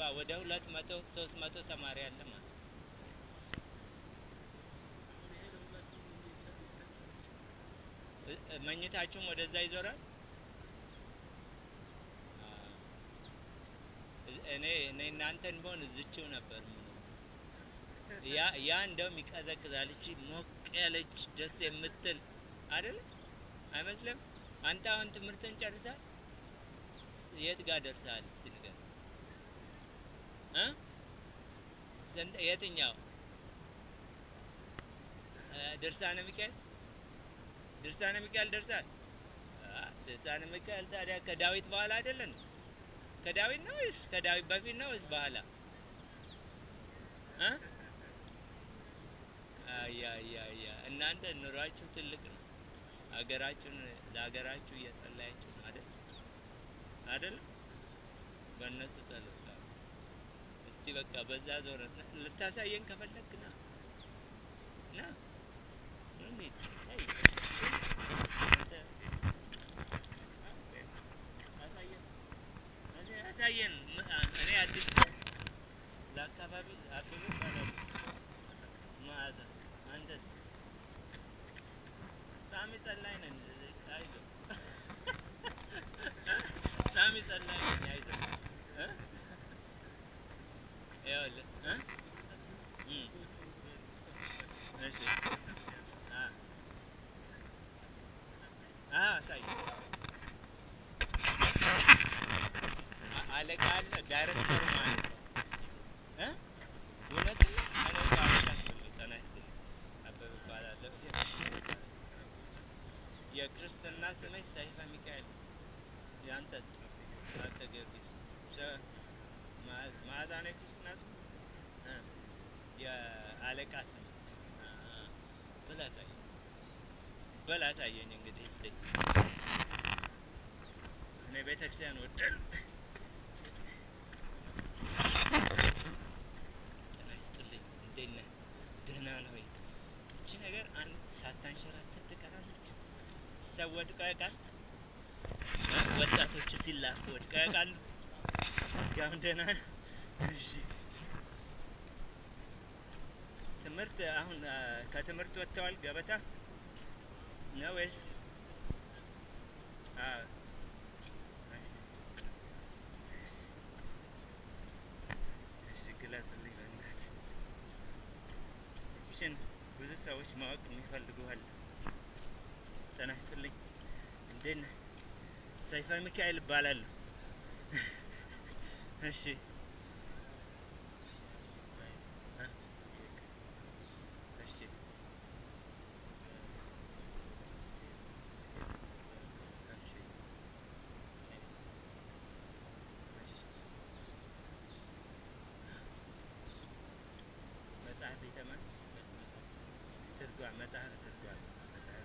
ሲገባ ወደ 200 300 ተማሪ አለ ማለት መኝታችሁም ወደዛ ይዞራል። እኔ እናንተን በሆን እዝችው ነበር ያ እንደውም ይቀዘቅዛል። እቺ ሞቅ ያለች ደስ የምትል አይደል አይመስልም? አንተ አሁን ትምህርትን ጨርሰህ የት ጋር ደርሰሃል? እስቲ ንገር የትኛው ድርሳነ ሚካኤል ደርሳል? ድርሳነ ሚካኤል ታዲያ ከዳዊት በኋላ አይደለም? ከዳዊት ነው ወይስ ከዳዊት በፊት ነው ወይስ በኋላ? ያ እናንተ ኑሯችሁ ትልቅ ነው። ሀገራችሁን ለሀገራችሁ እየጸለያችሁ ነው አይደል? በእነሱ ጸሎት እስቲ በቃ በዛ ዞረ ልታሳየን ከፈለክ ና አሳየን። እኔ አዲስ ለአካባቢ አብብ ማለት ማዕዛ አንተስ ሳሚ ጸላይ ነን አይዞ ሳሚ ጸላይ ነን አይዞ ይኸውልህ እሺ አሳይ አለቃ አለ ዳይሬክተር ማለት እውነት ነው። እኔ አበበ እባላለሁ። የክርስትና ስሜ ሰይፈ ሚካኤል። ያንተስ? አንተ ጊዮርጊስ መዓዛ ነው የክርስትና ስም? የአለቃ ስም በል አሳየኝ እንግዲህ እስቲ። እኔ ቤተክርስቲያን ወደን እንዴት ነህ? ደህና ነው ወይ? እቺ ነገር አንድ ሳታንሸራተት ትቀራለች። ሰው ወድቆ ያውቃል? ወጣቶች ሲላፉ ወድቆ ያውቃሉ? እስካሁን ደህና ነው? እሺ ትምህርት አሁን ከትምህርት ወጥተዋል? ገበታ ነው ወይስ? እሺ ግለጽልኝ በእናትህ። ብዙ ሰዎች ማወቅ የሚፈልጉ አለ። ጤና ይስጥልኝ። እንዴት ነህ? ሰይፈ ሚካኤል እባላለሁ። እሺ መጽሐፍ የተማን ትርጓሜ መጽሐፍ ትርጓሜ መጽሐፍ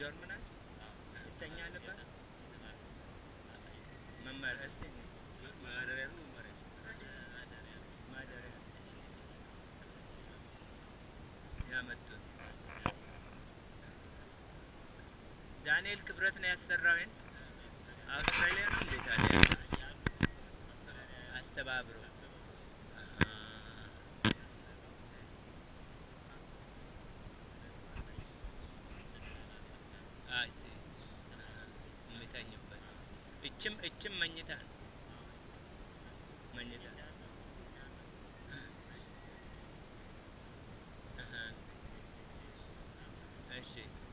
ዶርም ናት ትተኛለባት መማር እስቲ ማደሪያ ነው ማደሪያ ያመጡት ዳንኤል ክብረት ነው ያሰራው ይሄን አውስትራሊያ ነው እንዴት አለ አስተባብሮ አይሲ የሚተኝበት እችም መኝታ መኝታ እሺ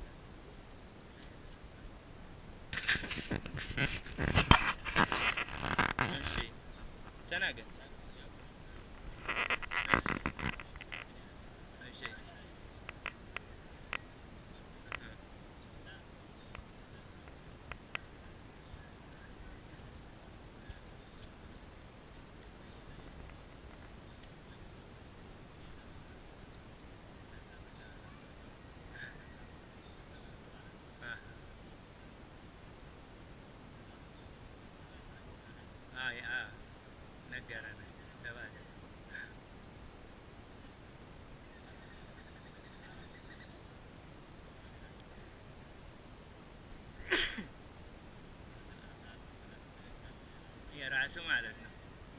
እሺ ተናገር እሺ አይ ነገረን ተባለ የራሱ ማለት ነው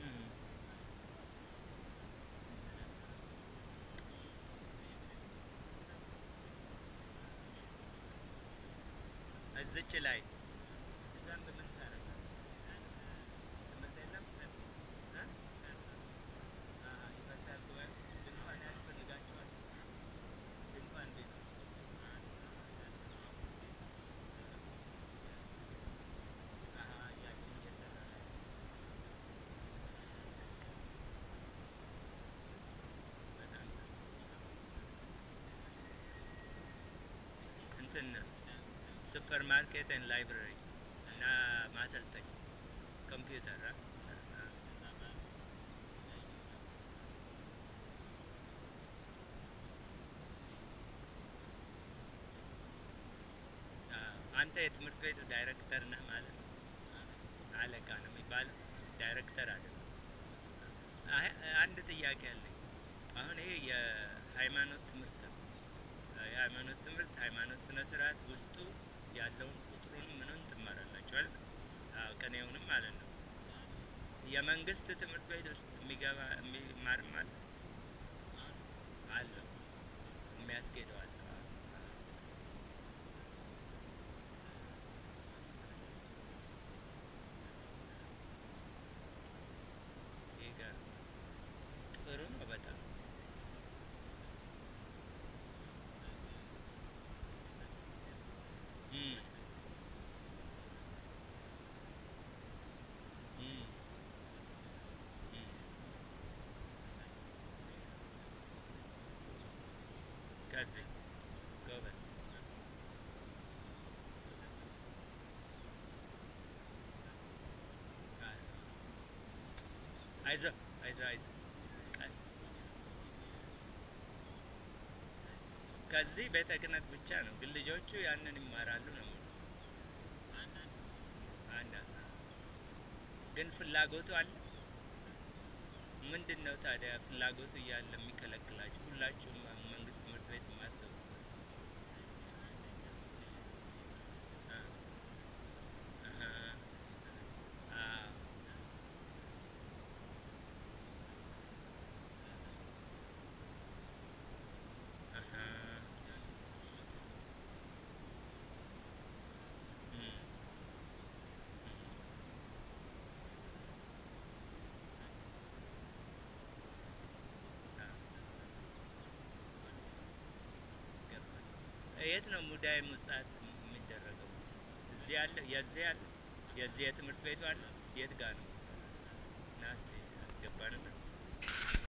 እዚች ላይ እዛም በምን ታረጋለህ ትምህርት የለም ይፈታል ወይ ድንኳን ያስፈልጋቸዋል ድንኳን ቤት ያችን እየሰራ በጣም እንትን ሱፐር ማርኬት ኤንድ ላይብረሪ እና ማሰልጠኝ ኮምፒውተር አንተ የትምህርት ቤቱ ዳይሬክተር ነህ ማለት ነው አለቃ ነው የሚባለው ዳይሬክተር አይደለም አንድ ጥያቄ አለኝ አሁን ይሄ የሃይማኖት ትምህርት የሃይማኖት ትምህርት ሃይማኖት ስነ ስርዓት ውስጡ ያለውን ቁጥሩን ምንን ትማራላችሁ አይደል ቀኔውንም ማለት ነው የመንግስት ትምህርት ቤት ውስጥ የሚገባ የሚማር ማለት አለው የሚያስኬደው አለ ጥሩ ነው በጣም ከዚህ ጎበዝ አይዞህ ከዚህ ቤተ ክህነት ብቻ ነው ግን ልጆቹ ያንን ይማራሉ ነው አንዳንድ ግን ፍላጎቱ አለ ምንድነው ታዲያ ፍላጎቱ እያለ የሚከለክላችሁ ሁላችሁም መንግስት ትምህርት ቤት ማጥተው የት ነው ሙዳይ ሙጻት የሚደረገው እዚህ ያለ የዚህ የትምህርት ቤቱ አለ የት ጋር ነው ናስቲ አስገባንና